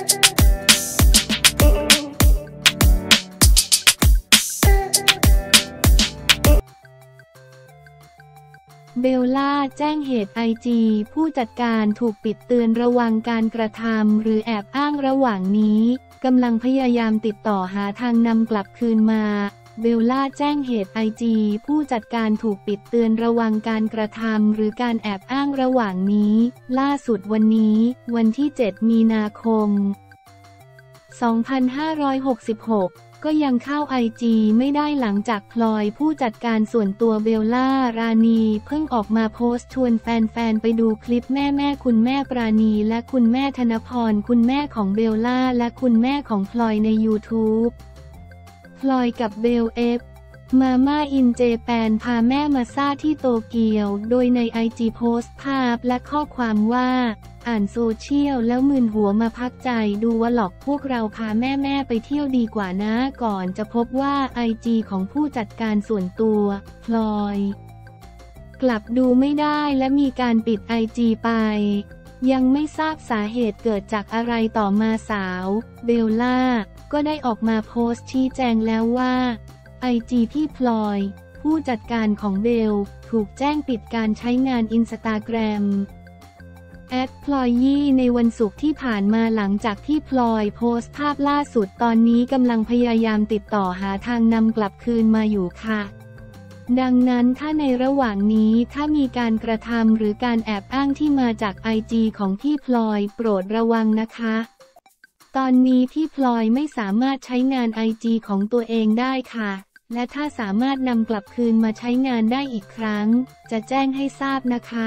เบลล่าแจ้งเหตุIGผู้จัดการถูกปิดเตือนระวังการกระทำหรือแอบอ้างระหว่างนี้กำลังพยายามติดต่อหาทางนำกลับคืนมาเบลล่าแจ้งเหตุIGผู้จัดการถูกปิดเตือนระวังการกระทำหรือการแอบอ้างระหว่างนี้ล่าสุดวันนี้วันที่ 7 มีนาคม 2566ก็ยังเข้าIGไม่ได้หลังจากพลอยผู้จัดการส่วนตัวเบลล่ารานีเพิ่งออกมาโพสต์ชวนแฟนๆไปดูคลิปแม่คุณแม่ปราณีและคุณแม่ธนพรคุณแม่ของเบลล่าและคุณแม่ของพลอยใน YouTube พลอยกับเบลมาม่าอินเจแปนพาแม่มาซ่าที่โตเกียวโดยในIGโพสต์ภาพและข้อความว่าอ่านโซเชียลแล้วมึนหัวมาพักใจดูว่าหลอกพวกเราพาแม่ไปเที่ยวดีกว่านะก่อนจะพบว่าIGของผู้จัดการส่วนตัวพลอยกลับดูไม่ได้และมีการปิดIGไปยังไม่ทราบสาเหตุเกิดจากอะไรต่อมาสาวเบลล่าก็ได้ออกมาโพสต์ชี้แจงแล้วว่าIGพี่พลอยผู้จัดการของเบลถูกแจ้งปิดการใช้งานอินสตาแกรมพลอยยี่ในวันศุกร์ที่ผ่านมาหลังจากที่พลอยโพสต์ภาพล่าสุดตอนนี้กำลังพยายามติดต่อหาทางนำกลับคืนมาอยู่ค่ะดังนั้นถ้าในระหว่างนี้ถ้ามีการกระทำหรือการแอบอ้างที่มาจากIGของพี่พลอยโปรดระวังนะคะตอนนี้พี่พลอยไม่สามารถใช้งานIGของตัวเองได้ค่ะและถ้าสามารถนำกลับคืนมาใช้งานได้อีกครั้งจะแจ้งให้ทราบนะคะ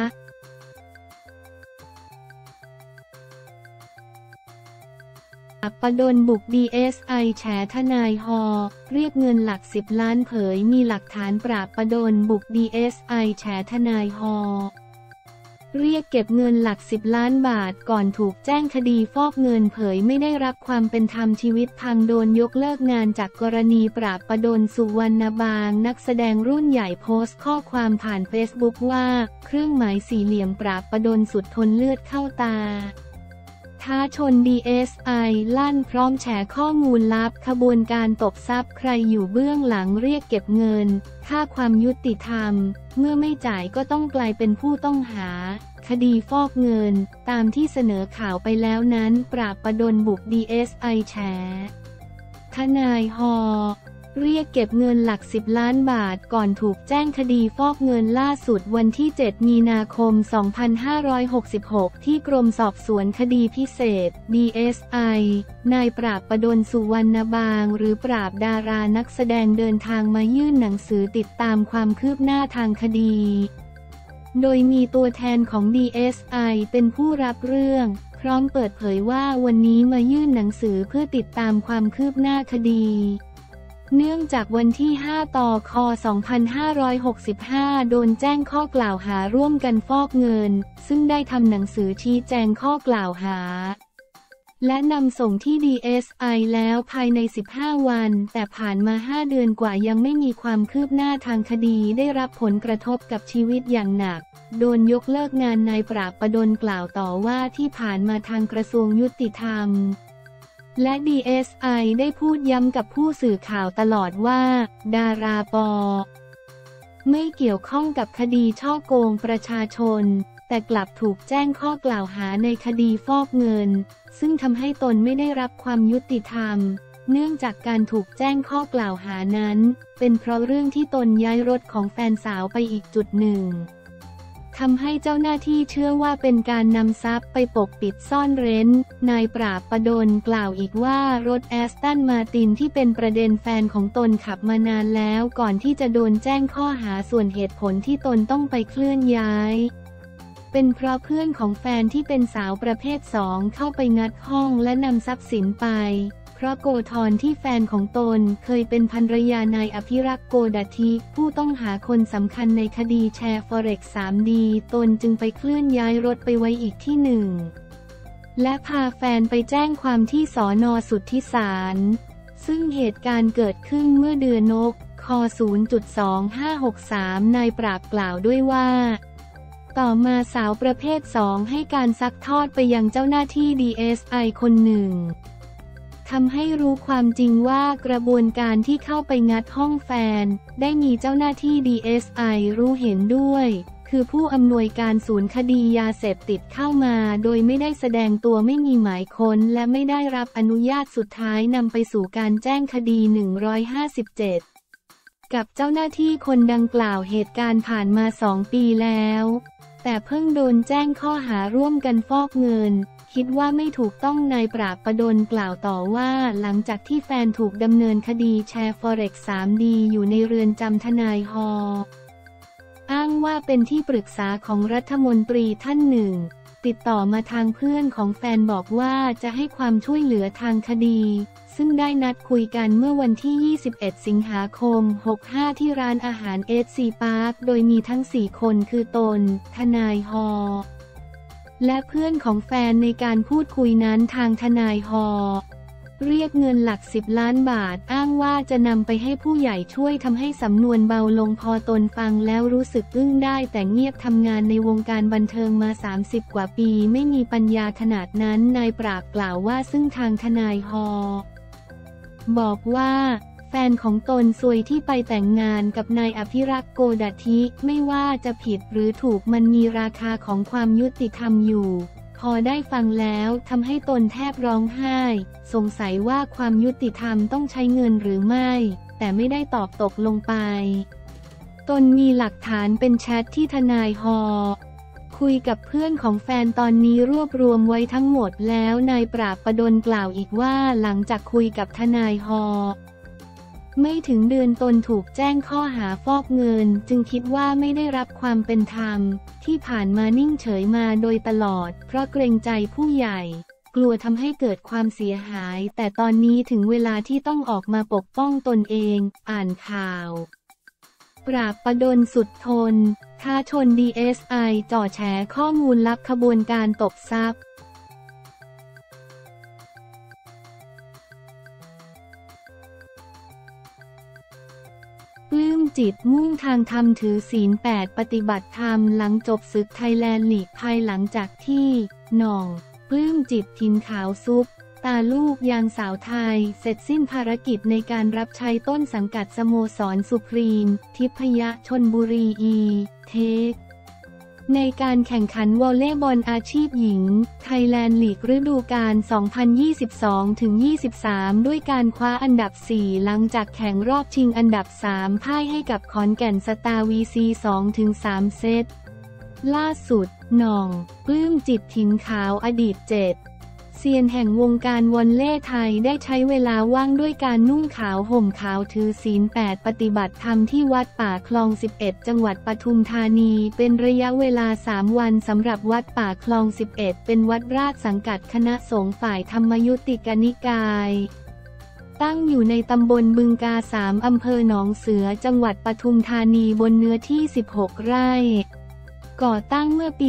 ปดลบุก DSI แฉทนายฮอเรียกเงินหลัก10 ล้านเผยมีหลักฐานปราบปดลบุก DSI แฉทนายฮอเรียกเก็บเงินหลัก10 ล้านบาทก่อนถูกแจ้งคดีฟอกเงินเผยไม่ได้รับความเป็นธรรมชีวิตพังโดนยกเลิกงานจากกรณีปราบปดลสุวรรณบางนักแสดงรุ่นใหญ่โพสต์ข้อความผ่านเฟซบุ๊กว่าเครื่องหมายสี่เหลี่ยมปราบปดลสุดทนเลือดเข้าตาท้าชน DSI ลั่นพร้อมแฉข้อมูลลับขบวนการตบทรัพย์ใครอยู่เบื้องหลังเรียกเก็บเงินค่าความยุติธรรมเมื่อไม่จ่ายก็ต้องกลายเป็นผู้ต้องหาคดีฟอกเงินตามที่เสนอข่าวไปแล้วนั้นปราบปดลบุก DSI แฉทนายฮอเรียกเก็บเงินหลัก10 ล้านบาทก่อนถูกแจ้งคดีฟอกเงินล่าสุดวันที่ 7 มีนาคม 2566 ที่กรมสอบสวนคดีพิเศษ DSI นายปราบปดลสุวรรณบางหรือปราบดารานักแสดงเดินทางมายื่นหนังสือติดตามความคืบหน้าทางคดีโดยมีตัวแทนของ DSI เป็นผู้รับเรื่องพร้อมเปิดเผยว่าวันนี้มายื่นหนังสือเพื่อติดตามความคืบหน้าคดีเนื่องจากวันที่ 5 ต่อค. 2565 โดนแจ้งข้อกล่าวหาร่วมกันฟอกเงินซึ่งได้ทำหนังสือชี้แจงข้อกล่าวหาและนำส่งที่ DSI แล้วภายใน 15 วันแต่ผ่านมา 5 เดือนกว่ายังไม่มีความคืบหน้าทางคดีได้รับผลกระทบกับชีวิตอย่างหนักโดนยกเลิกงานนายปราบปดลกล่าวต่อว่าที่ผ่านมาทางกระทรวงยุติธรรมและ DSI ได้พูดย้ำกับผู้สื่อข่าวตลอดว่าดาราป.ไม่เกี่ยวข้องกับคดีฉ้อโกงประชาชนแต่กลับถูกแจ้งข้อกล่าวหาในคดีฟอกเงินซึ่งทำให้ตนไม่ได้รับความยุติธรรมเนื่องจากการถูกแจ้งข้อกล่าวหานั้นเป็นเพราะเรื่องที่ตนย้ายรถของแฟนสาวไปอีกจุดหนึ่งทำให้เจ้าหน้าที่เชื่อว่าเป็นการนำทรัพย์ไปปกปิดซ่อนเร้นนายปราบปดลกล่าวอีกว่ารถแอสตันมาตินที่เป็นประเด็นแฟนของตนขับมานานแล้วก่อนที่จะโดนแจ้งข้อหาส่วนเหตุผลที่ตนต้องไปเคลื่อนย้ายเป็นเพราะเพื่อนของแฟนที่เป็นสาวประเภท2เข้าไปงัดห้องและนำทรัพย์สินไปเพราะโกธรที่แฟนของตนเคยเป็นภรรยานายอภิรักษ์โกดาธิผู้ต้องหาคนสำคัญในคดีแชร์ Forex 3D ตนจึงไปเคลื่อนย้ายรถไปไว้อีกที่หนึ่งและพาแฟนไปแจ้งความที่สน.สุทธิสารซึ่งเหตุการณ์เกิดขึ้นเมื่อเดือนค. 0.2563 นายปราบกล่าวด้วยว่าต่อมาสาวประเภท 2 ให้การซักทอดไปยังเจ้าหน้าที่ DSI คนหนึ่งทำให้รู้ความจริงว่ากระบวนการที่เข้าไปงัดห้องแฟนได้มีเจ้าหน้าที่ DSI รู้เห็นด้วยคือผู้อำนวยการศูนย์คดียาเสพติดเข้ามาโดยไม่ได้แสดงตัวไม่มีหมายค้นและไม่ได้รับอนุญาตสุดท้ายนำไปสู่การแจ้งคดี157กับเจ้าหน้าที่คนดังกล่าวเหตุการณ์ผ่านมา2 ปีแล้วแต่เพิ่งโดนแจ้งข้อหาร่วมกันฟอกเงินคิดว่าไม่ถูกต้องนายปราบประดลกล่าวต่อว่าหลังจากที่แฟนถูกดำเนินคดีแชร์ Forex 3D อยู่ในเรือนจำทนายฮออ้างว่าเป็นที่ปรึกษาของรัฐมนตรีท่านหนึ่งติดต่อมาทางเพื่อนของแฟนบอกว่าจะให้ความช่วยเหลือทางคดีซึ่งได้นัดคุยกันเมื่อวันที่ 21 สิงหาคม 65 ที่ร้านอาหาร SC Park โดยมีทั้ง 4 คนคือตน ทนายฮอและเพื่อนของแฟนในการพูดคุยนั้นทางทนายฮอเรียกเงินหลัก10 ล้านบาทอ้างว่าจะนำไปให้ผู้ใหญ่ช่วยทำให้สำนวนเบาลงพอตนฟังแล้วรู้สึกอึ้งได้แต่เงียบทำงานในวงการบันเทิงมา30 กว่าปีไม่มีปัญญาขนาดนั้นนายปราบกล่าวว่าซึ่งทางทนายฮอบอกว่าแฟนของตนซวยที่ไปแต่งงานกับนายอภิรักษ์โกดาธิไม่ว่าจะผิดหรือถูกมันมีราคาของความยุติธรรมอยู่พอได้ฟังแล้วทำให้ตนแทบร้องไห้สงสัยว่าความยุติธรรมต้องใช้เงินหรือไม่แต่ไม่ได้ตอบตกลงไปตนมีหลักฐานเป็นแชทที่ทนายฮอคุยกับเพื่อนของแฟนตอนนี้รวบรวมไว้ทั้งหมดแล้วนายปราบประดลกล่าวอีกว่าหลังจากคุยกับทนายฮอไม่ถึงเดือนตนถูกแจ้งข้อหาฟอกเงินจึงคิดว่าไม่ได้รับความเป็นธรรมที่ผ่านมานิ่งเฉยมาโดยตลอดเพราะเกรงใจผู้ใหญ่กลัวทำให้เกิดความเสียหายแต่ตอนนี้ถึงเวลาที่ต้องออกมาปกป้องตนเองอ่านข่าวปราบประดลสุดทนท้าชน DSI จ่อแฉข้อมูลลับขบวนการตบทรัพย์ปลื้มจิตมุ่งทางธรรมถือศีล 8ปฏิบัติธรรมหลังจบศึกไทยแลนด์ลีกภายหลังจากที่หน่องปลื้มจิตทินขาวซุปตาลูกยางสาวไทยเสร็จสิ้นภารกิจในการรับใช้ต้นสังกัดสโมสรสุพรีมทิพยชลบุรีเทคในการแข่งขันวอลเลย์บอลอาชีพหญิงไทยแลนด์ลีกฤดูกาล 2022-23 ด้วยการคว้าอันดับ 4 หลังจากแข่งรอบชิงอันดับ 3 พ่ายให้กับขอนแก่นสตาร์ VC 2-3 เซตล่าสุดหน่องปลื้มจิตถิ่นขาวอดีต7เซียนแห่งวงการวอลเลย์ไทยได้ใช้เวลาว่างด้วยการนุ่งขาวห่มขาวถือศีล 8ปฏิบัติธรรมที่วัดป่าคลอง 11 จังหวัดปทุมธานีเป็นระยะเวลา3 วันสำหรับวัดป่าคลอง 11 เป็นวัดราชสังกัดคณะสงฆ์ฝ่ายธรรมยุติกนิกายตั้งอยู่ในตำบลบึงกา 3 อำเภอหนองเสือจังหวัดปทุมธานีบนเนื้อที่ 16 ไร่ก่อตั้งเมื่อปี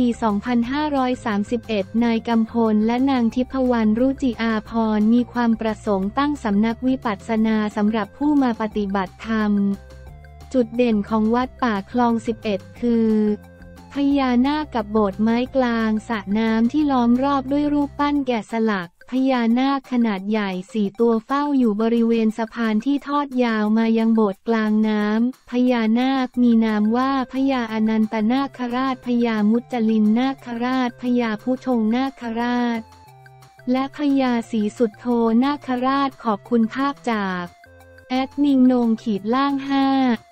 2531 นายกำพลและนางทิพวรรณรุจิอาภรณ์มีความประสงค์ตั้งสำนักวิปัสสนาสำหรับผู้มาปฏิบัติธรรมจุดเด่นของวัดป่าคลอง 11 คือพญานาคกับโบสถ์ไม้กลางสระน้ำที่ล้อมรอบด้วยรูปปั้นแกะสลักพญานาคขนาดใหญ่4 ตัวเฝ้าอยู่บริเวณสะพานที่ทอดยาวมายังโบสถ์กลางน้ำพญานาคมีนามว่าพญาอนันตนาคราชพญามุจลินนาคราชพญาผู้ชงนาคราชและพญาศรีสุดโทนาคราชขอบคุณภาพจากแอดมินนง-5